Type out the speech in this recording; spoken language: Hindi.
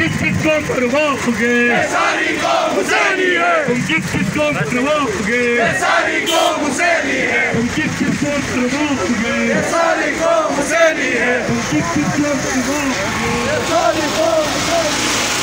किसको मरवाओगे? सारी कौम हुसैनी है। तुम किसको मरवाओगे? सारी कौम हुसैनी है। तुम किसको मरवाओगे? सारी कौम हुसैनी है। तुम किसको मरवाओगे? सारी कौम